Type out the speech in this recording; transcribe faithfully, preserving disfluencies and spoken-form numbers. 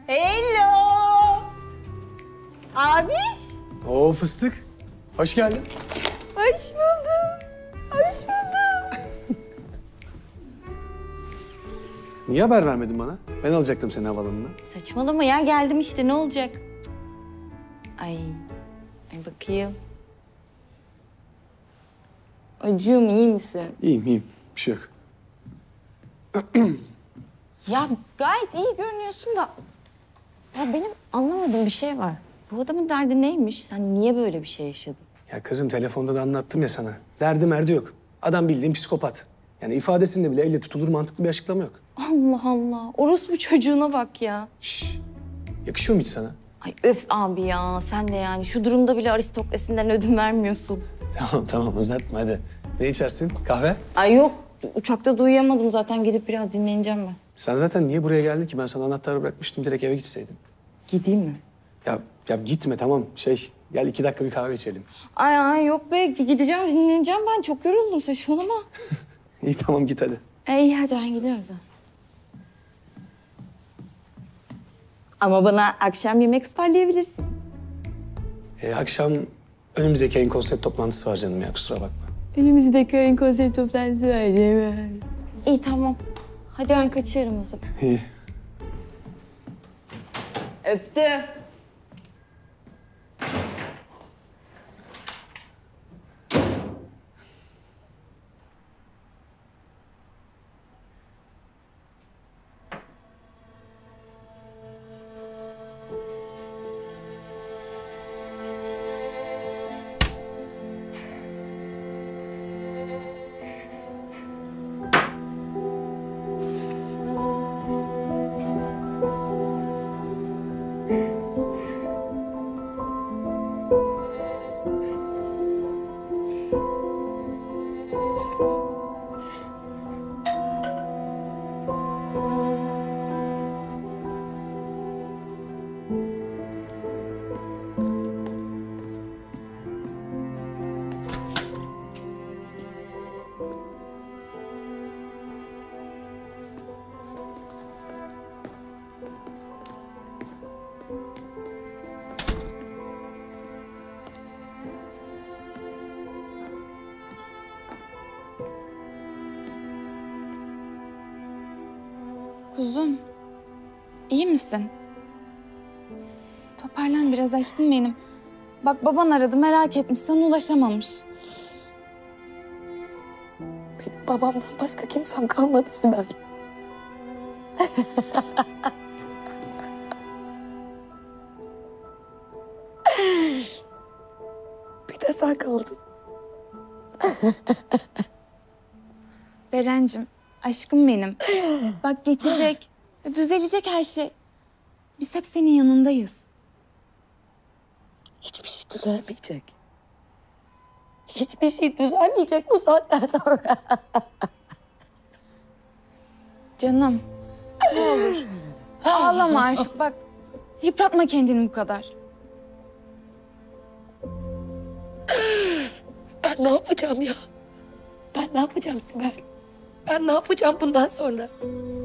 Hello. Abiş. Oo fıstık. Hoş geldin. Hoş buldum. Hoş buldum. Niye haber vermedin bana? Ben alacaktım seni havaalanına. Saçmalama ya, geldim işte, ne olacak? Ay, ay bakayım. Acıyor mu, iyi misin? İyiyim iyiyim. Bir şey yok. Ya gayet iyi görünüyorsun da... Ya benim anlamadığım bir şey var. Bu adamın derdi neymiş? Sen niye böyle bir şey yaşadın? Ya kızım telefonda da anlattım ya sana. Derdi merdi yok. Adam bildiğin psikopat. Yani ifadesinde bile elle tutulur mantıklı bir açıklama yok. Allah Allah. Orospu çocuğuna bak ya. Şş. Yakışıyor mu hiç sana? Ay öf abi ya. Sen de yani şu durumda bile aristokrasinden ödün vermiyorsun. Tamam tamam uzatma hadi. Ne içersin? Kahve? Ay yok. Uçakta da uyuyamadım zaten. Gidip biraz dinleneceğim ben. Sen zaten niye buraya geldin ki? Ben sana anahtarı bırakmıştım. Direkt eve gitseydin. Gideyim mi? Ya, ya gitme tamam. Şey gel iki dakika bir kahve içelim. Ay ay yok be. Gideceğim, dinleneceğim ben. Çok yoruldum. Saçmalama. İyi tamam git hadi. İyi hadi ben gidiyorum zaten. Ama bana akşam yemek ısmarlayabilirsin. Ee, akşam önümüzdeki ayın konsept toplantısı var canım ya kusura bakma. Önümüzdeki ayın konsept toplantısı var değil mi? İyi tamam. Hadi ben kaçıyorum o zaman. İyi. Öptüm. Kuzum, iyi misin? Toparlan biraz aşkım benim. Bak baban aradı, merak etmiş, sana ulaşamamış. Benim babamdan başka kimsem kalmadı Sibel. Bir de sen kaldın. Berencim, aşkım benim. Bak geçecek, düzelecek her şey. Biz hep senin yanındayız. Hiçbir şey düzelmeyecek. Hiçbir şey düzelmeyecek bu saatten sonra. Canım, ne olur. Ağlama artık bak. Yıpratma kendini bu kadar. Ben ne yapacağım ya? Ben ne yapacağım Sibel? Ben ne yapacağım bundan sonra?